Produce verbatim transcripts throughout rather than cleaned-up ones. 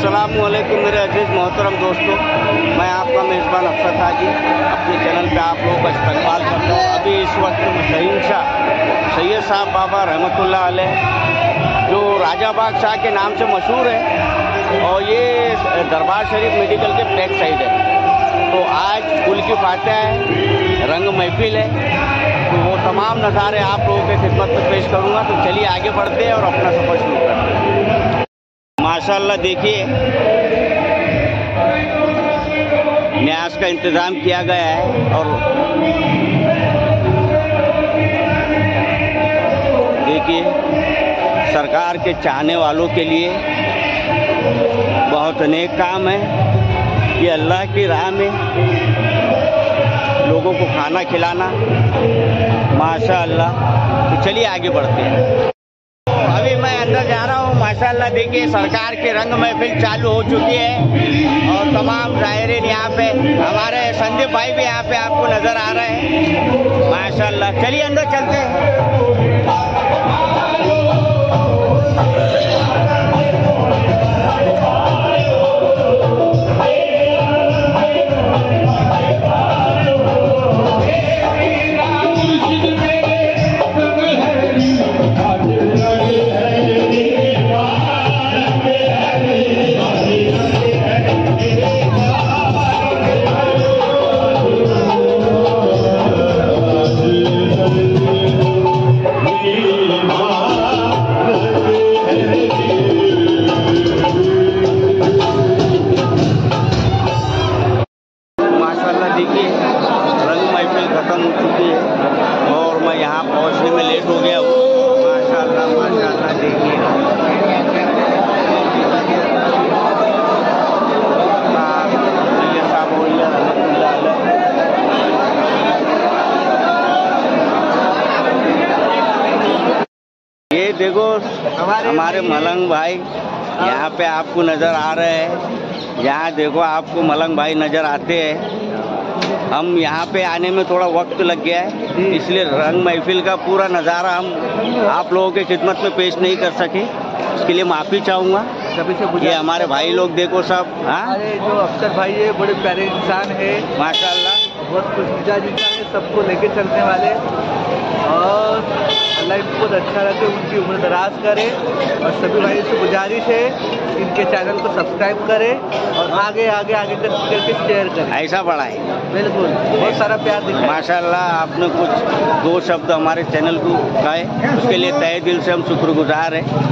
अस्सलामुअलैकुम मेरे अजीज़ मोहतरम दोस्तों, मैं आपका मेज़बान अफसर ताजी अपने चैनल पे आप लोगों का इस्तकबाल करता हूँ। अभी इस वक्त शहींशाह सैयद साहब बाबा रहमतुल्लाह अलैह जो राजा बाग शाह के नाम से मशहूर है और ये दरबार शरीफ मेडिकल के बैक साइड है। तो आज कुल की फातिहा है, रंग महफिल है, तो वो तमाम नज़ारे आप लोगों के खिदमत में पेश करूँगा। तो चलिए आगे बढ़ते हैं और अपना सफ़र शुरू करते हैं। माशाअल्लाह देखिए न्यास का इंतज़ाम किया गया है और देखिए सरकार के चाहने वालों के लिए बहुत नेक काम है कि अल्लाह की राह में लोगों को खाना खिलाना, माशाअल्लाह। तो चलिए आगे बढ़ते हैं। अभी मैं अंदर जा रहा हूँ। माशाअल्लाह देखिए सरकार के रंग महफिल चालू हो चुकी है और तमाम ज़ायरीन यहाँ पे, हमारे संदीप भाई भी यहाँ पे आपको नज़र आ रहे हैं। माशाअल्लाह चलिए अंदर चलते हैं। ये देखो हमारे मलंग भाई यहाँ पे आपको नज़र आ रहे हैं। यहाँ देखो आपको मलंग भाई नज़र आते हैं। हम यहाँ पे आने में थोड़ा वक्त लग गया है, इसलिए रंग महफिल का पूरा नज़ारा हम आप लोगों के खिदमत में पेश नहीं कर सके, इसके लिए माफ़ी चाहूँगा। ये हमारे भाई लोग देखो सब, हाँ जो अफसर भाई है बड़े प्यारे इंसान है माशाअल्लाह, बहुत खुश मिजाज इंसान है, सबको लेके चलने वाले, और अल्लाह इनको बहुत अच्छा रखे, उनकी उम्र दराज करे। और सभी भाई से गुजारिश है इनके चैनल को सब्सक्राइब करें और आगे आगे आगे करके शेयर करें, ऐसा बढ़ाएं। बिल्कुल, बहुत सारा प्यार दिखाएं। माशाअल्लाह आपने कुछ दो शब्द हमारे चैनल को कहे, उसके लिए तहे दिल से हम शुक्रगुजार हैं।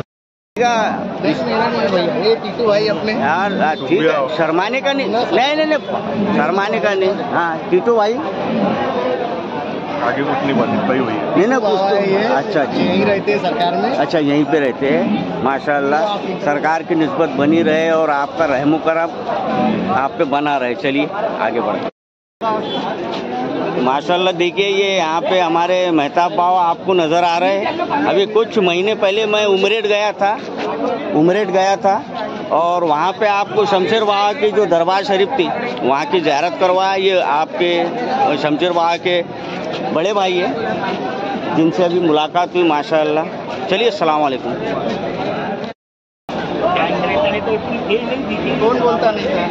ये टीटू भाई अपने यार ठीक है, शर्माने का नहीं, नहीं नहीं नहीं शर्माने का नहीं। हाँ टीटू भाई आगे कुछ नहीं बात भाई हुई है। नहीं ना कुछ तो अच्छा अच्छा यहीं रहते हैं सरकार में। अच्छा यहीं पे रहते हैं। माशाअल्लाह सरकार की निस्बत बनी रहे और आपका रहमो करम आप पे बना रहे। चलिए आगे बढ़ते। माशाअल्लाह देखिए ये यहाँ पे हमारे मेहताब बाबा आपको नज़र आ रहे हैं। अभी कुछ महीने पहले मैं उमरेड गया था उमरेड गया था और वहाँ पे आपको शमशेर बाबा की जो दरबार शरीफ थी वहाँ की ज़ियारत करवाया। ये आपके शमशेर बाबा के बड़े भाई हैं जिनसे अभी मुलाकात हुई माशाअल्लाह। चलिए अस्सलाम वालेकुम। कौन बोलता नहीं था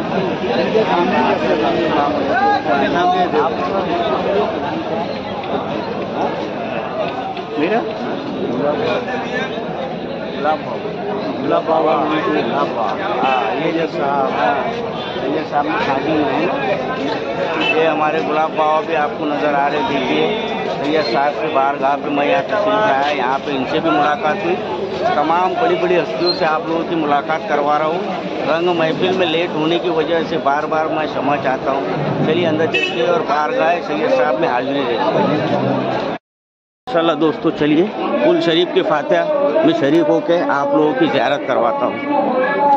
मेरा गुलाब बाबा, गुलाब बाबा, हाँ ये जो साहब ये साहब में शादी में है ना, ये हमारे गुलाब बाबा भी आपको नज़र आ रहे। देखिए ये साहब के बारगाह पे मैं यहाँ तशरीफ आया, यहाँ पे इनसे भी मुलाकात हुई। तमाम बड़ी बड़ी हस्तियों से आप लोगों की मुलाकात करवा रहा हूँ। रंग महफिल में लेट होने की वजह से बार बार मैं क्षमा चाहता हूँ। चलिए अंदर चलिए और बारगाह सैयद साहब में हाजिरी देते। इंशाअल्लाह दोस्तों चलिए कुल शरीफ के फातिहा में शरीक होकर आप लोगों की ज़ियारत करवाता हूँ।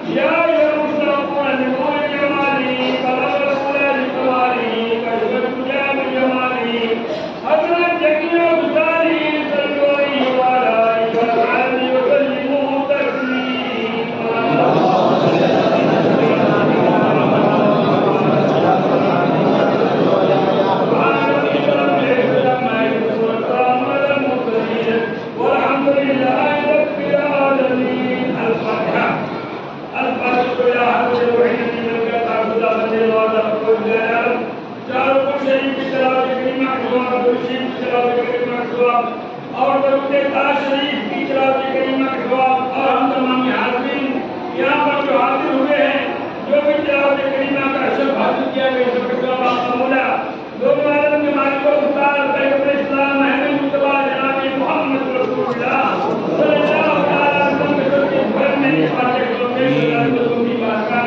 और बरूद ताज शरीफ की तिलावत करीमा के जवाब और हम तमाम हाज़िरीन यहाँ पर जो हाजिर हुए हैं, जो भी तिलावत करीमा का अशर हासिल किया गया सबके जवाब आपका मौला दोनों आलम के मालिक और उस्ताद पैगंबर इस्लाम महमूद मुस्तफा जनाब मोहम्मद रसूलुल्लाह सल्लल्लाहु अलैहि वसल्लम के घर में इस बात के लोग की बात का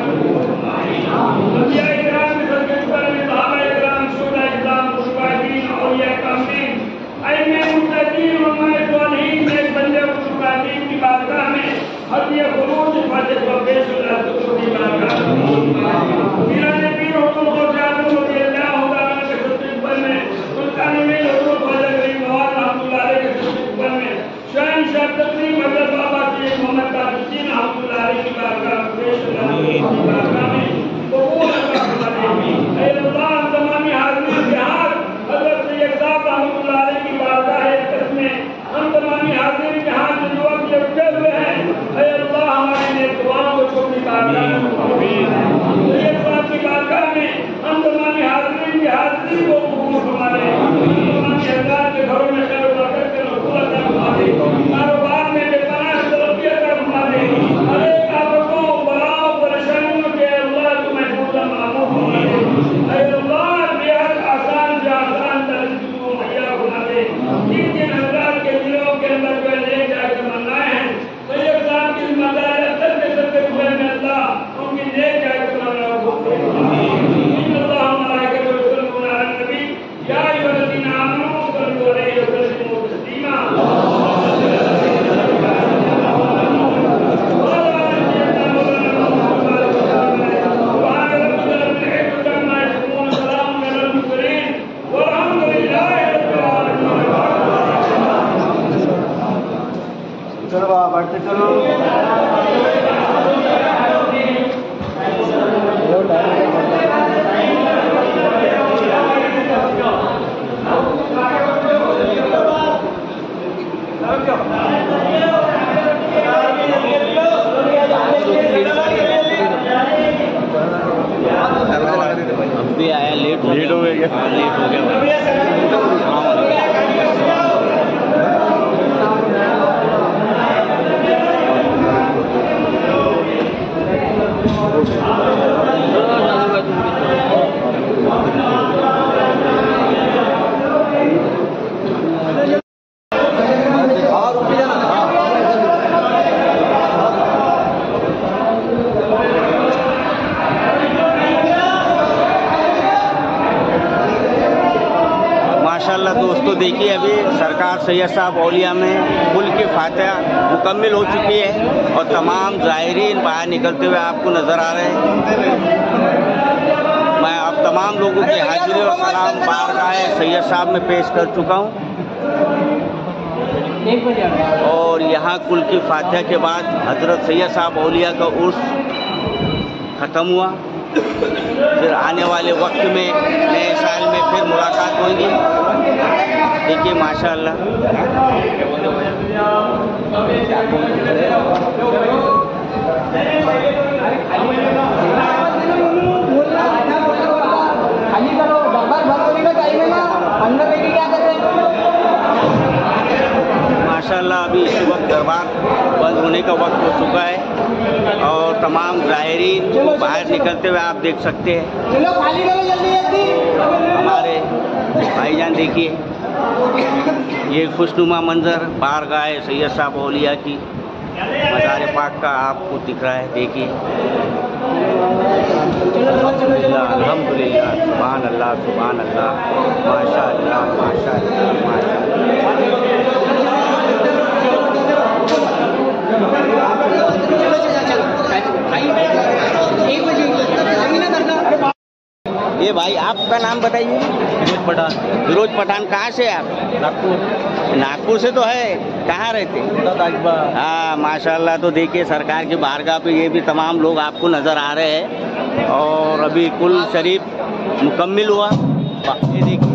दुनिया इकराम के सबके ऊपर में सहाबा इकराम शुहदा इस्लाम मुशफाकीन औलिया कामिलीन अइम्मे मुत्तकीन उलमाए सालिहीन में बंदे मुशफाकीन की बारगाह में हदिया खुरूज फातिह व पेश अल्लाह की बारगाह मीराने पीर हुकुम को जानो रज़ी अल्लाह तआला के खुतबे में सुल्तान में हुकुम ख्वाजा करीम नवाज रहमतुल्लाह अलैह के खुतबे में शहंशाह तकरीम हज़रत बाबा सैयद मोहम्मद ताजुद्दीन रहमतुल्लाह अलैह की बारगाह में पेश अल्लाह की बारगाह में कबूल फरमाए। ऐ अल्लाह तमाम हाज़िरीन के हाथ हज़रत सैयद साहब रहमतुल्लाह अलैह की बारगाह है में हम तमाम हाज़िरीन के हाथ में दुआ के उठे हुए हैं। ऐ अल्लाह हमारी नेक दुआओं को छोटी बारगाह में सैयद साहब की बारगाह में हम तमाम हाज़िरीन की हाज़िरी को कबूल फरमाए। तमाम हज़ार के घरों में खैर बरकत के रसूल अता फरमाए, कारोबार में बेपनाह तरक्की अता फरमाए, हर एक आफतों बलाओं परेशानियों के अल्लाह को महफूज मामून फरमाए। ऐ अल्लाह बेहद आसान से आसान तरक्की को मुहैया बना दे। जिन जिन हज़रात के दिलों के अंदर जो ले जाकर तमन्नाएं हैं, सैयद साहब की जिम्मेदारी सब के सब के खुले में अल्लाह उनकी ले जाकर तमन्नाओं को पूरी फरमाए। अल्लाह मलाइकतहु युसल्लूना अलन नबी या अय्युहल्लज़ीना आमनू सल्लू अलैहि व सल्लिमू तस्लीमा। चलो बाबा बढ़ते चलो। अब भी आया लेट हो लेट हो गया हाँ, लेट हो गया। माशाल्लाह दोस्तों, देखिए अभी सरकार सैयद साहब औलिया में कुल की फातिहा मुकम्मिल हो चुकी है और तमाम ज़ाहिरीन बाहर निकलते हुए आपको नज़र आ रहे हैं। मैं आप तमाम लोगों की हाजिरी और सलाम बारगाह सैयद साहब में पेश कर चुका हूँ और यहाँ कुल की फातिहा के बाद हज़रत सैयद साहब औलिया का उर्स ख़त्म हुआ। फिर आने वाले वक्त में नए साल में फिर मुलाकात होगी। देखिए माशाअल्लाह माशाअल्लाह अभी इस वक्त दरबार बंद होने का वक्त हो चुका है और तमाम ज़ाहिरीन बाहर निकलते हुए आप देख सकते हैं। हमारे भाईजान देखिए ये खुशनुमा मंजर बारगाह सैयद साहब औलिया की मज़ार पाक का आपको दिख रहा है। देखिए अल्हम्दुलिल्लाह सुभान अल्लाह सुभान अल्लाह माशाअल्लाह माशाअल्लाह माशाअल्लाह। भाई, आपका नाम बताइए। फिरोज पठान। फिरोज पठान, कहाँ से आप? नागपुर। नागपुर से तो है, कहाँ रहते? हाँ माशाल्लाह। तो देखिए सरकार की बारगाह पे ये भी तमाम लोग आपको नज़र आ रहे हैं और अभी कुल शरीफ मुकम्मिल हुआ। ये देखिए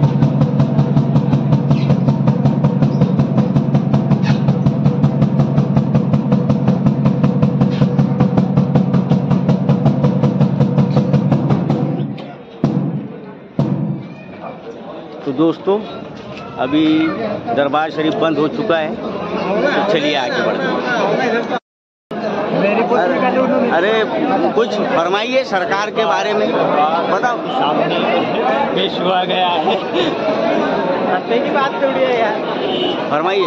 तो दोस्तों अभी दरबार शरीफ बंद हो चुका है, तो चलिए आगे बढ़ते हैं। अरे कुछ फरमाइए सरकार के बारे में, बताओ। सामने पेश हुआ गया है, की बात थोड़ी है यार, फरमाइए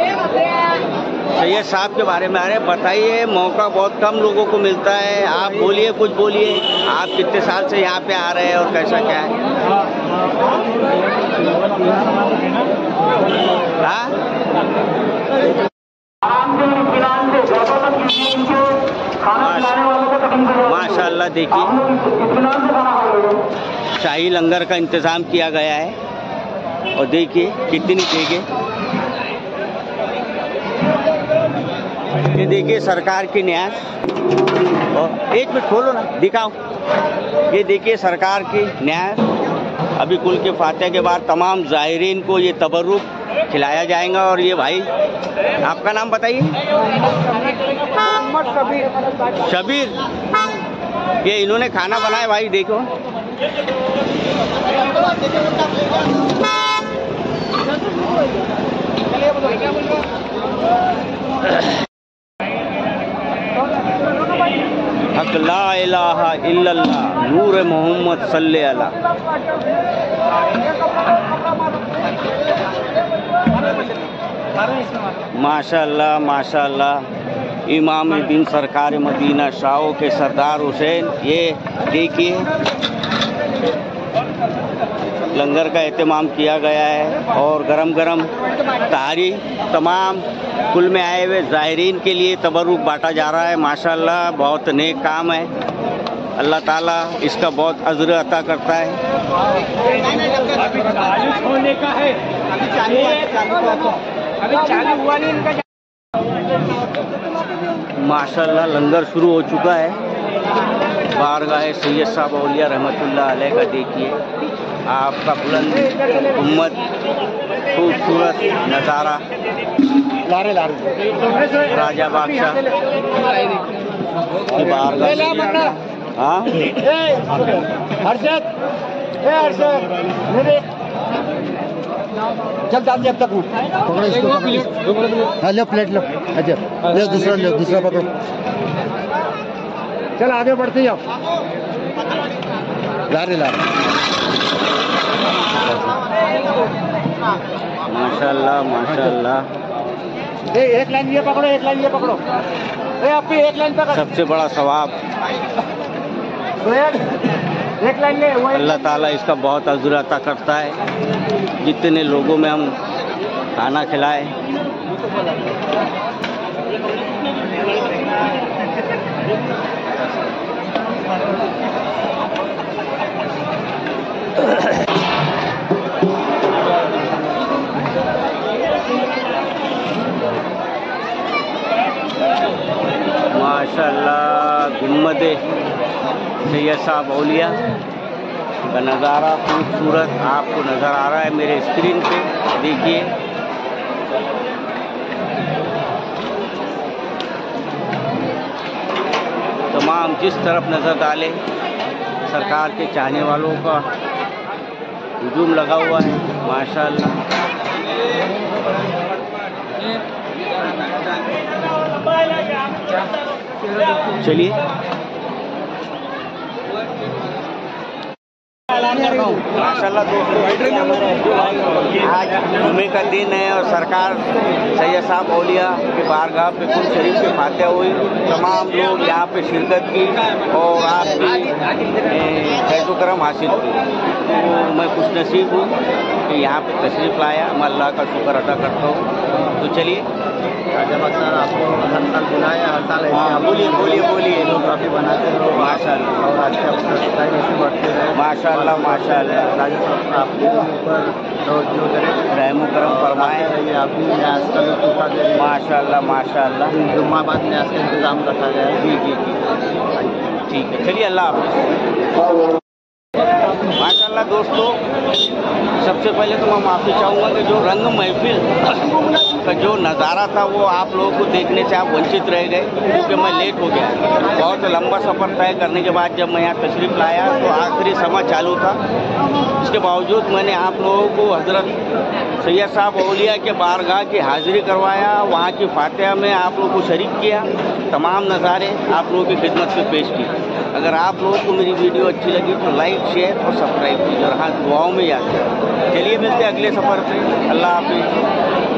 सैयद साहब के बारे में। अरे बताइए, मौका बहुत कम लोगों को मिलता है, आप बोलिए, कुछ बोलिए। आप कितने साल से यहाँ पे आ रहे हैं और कैसा क्या है? हाँ माशाल्लाह। देखिए शाही लंगर का इंतज़ाम किया गया है और देखिए कितनी देगे। ये देखिए सरकार की न्यास, और एक मिनट खोलो ना, दिखाओ। ये देखिए सरकार की न्यास। अभी कुल के फातिहा के बाद तमाम ज़ाहिरीन को ये तबर्रुक खिलाया जाएगा। और ये भाई, आपका नाम बताइए। शबीर। ये इन्होंने खाना बनाया भाई, देखो। हक ला इलाहा इल्लल्लाह नूर मोहम्मद सल्ले अला। माशाल्लाह माशाल्लाह। इमाम दिन सरकार मदीना शाहों के सरदार हुसैन, ये देखिए लंगर का एहतमाम किया गया है और गरम गरम तहारी तमाम कुल में आए हुए ज़ाहिरीन के लिए तबर्रुक बांटा जा रहा है। माशाल्लाह बहुत नेक काम है, अल्लाह ताला इसका बहुत अज़्र अता करता है। होने का है, अभी चालू हुआ नहीं इनका। माशाल्लाह लंगर शुरू हो चुका है। बारगाह सैयद साहब औलिया रहमतुल्लाह अलैह का देखिए आपका बुलंद उम्मत, खूबसूरत नज़ारा। राजा बादशाह की बारगाह। हाँ हर्षद, चल दादी अब तक हाँ लो प्लेट लो। अच्छा लो दूसरा, लो दूसरा पकड़ो। चल आगे बढ़ते जाओ। ला रहे ला रहे। माशाल्लाह माशाल्लाह। एक लाइन ये पकड़ो, एक लाइन ये पकड़ो। ए आपकी एक लाइन पकड़। सबसे बड़ा सवाब एक लाइन ले। अल्लाह ताला इसका बहुत अज़्र अता करता है। जितने लोगों में हम खाना खिलाए, माशाल्लाह गुम्मदे सैयद साहब औलिया का नज़ारा खूबसूरत आपको नज़र आ रहा है मेरे स्क्रीन पे। देखिए तमाम जिस तरफ नज़र डाले सरकार के चाहने वालों का हुजूम लगा हुआ है। माशाल्लाह चलिए माशाल्लाह दोस्तों, आज जुम्मे का दिन है और सरकार सैयद साहब औलिया के बारगाह पे कुल शरीफ के फातिहा हुई। तमाम लोग यहाँ पे शिरकत की और आपकी खैर करम हासिल की। तो मैं खुश नसीब हूँ कि यहाँ पे तशरीफ़ लाया। मैं अल्लाह का शुक्र अदा करता हूँ। तो चलिए जब अक्सर आपको हर साल बुलाया, हर साल हाँ बोलिए बोलिए बोलिए काफ़ी बनाते हो माशाल्लाह। और अच्छा सब्सक्राइब ऐसे बढ़ते रहे। माशाअल्लाह माशाअल्लाह। राजा साहब आपके ऊपर तवज्जो करें, रहमो करम फरमाएं। रहिए। आप भी न्यास का लुत्फ उठा दे रहे हैं। माशाअल्लाह माशाअल्लाह। जुम्माबाद न्यास का इंतजाम रखा गया है। जी जी जी ठीक है, चलिए अल्लाह हाफ़िज़। माशाअल्लाह दोस्तों, सबसे पहले तो मैं माफ़ी चाहूँगा कि जो रंग महफिल का जो नज़ारा था वो आप लोगों को देखने से आप वंचित रह गए, क्योंकि मैं लेट हो गया। बहुत लंबा सफ़र तय करने के बाद जब मैं यहाँ तशरीफ़ लाया तो आखिरी समय चालू था। इसके बावजूद मैंने आप लोगों को हज़रत सैयद साहब औलिया के बारगाह की हाज़िरी करवाया, वहाँ की फातिहा में आप लोगों को शरीक किया, तमाम नज़ारे आप लोगों की खिदमत में पेश की। अगर आप लोगों को मेरी वीडियो अच्छी लगी तो लाइक शेयर और सब्सक्राइब कीजिए और हाँ दुआओं में याद करें। चलिए मिलते हैं अगले सफ़र पे। अल्लाह हाफ़िज़।